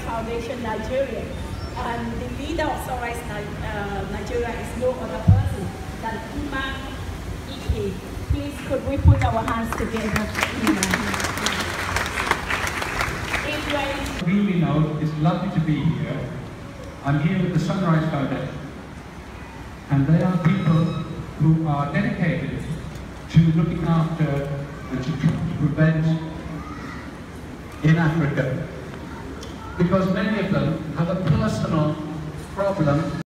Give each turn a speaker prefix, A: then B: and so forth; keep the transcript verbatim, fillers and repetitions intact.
A: Foundation Nigeria. And the leader of Sunrise uh, Nigeria is no other person than Ima Ike. Please, could we put our hands together for Ima?
B: Really know, it's lovely to be here. I'm here with the Sunrise Foundation, and they are people who are dedicated to looking after and to, to prevent in Africa, because many of them have a personal problem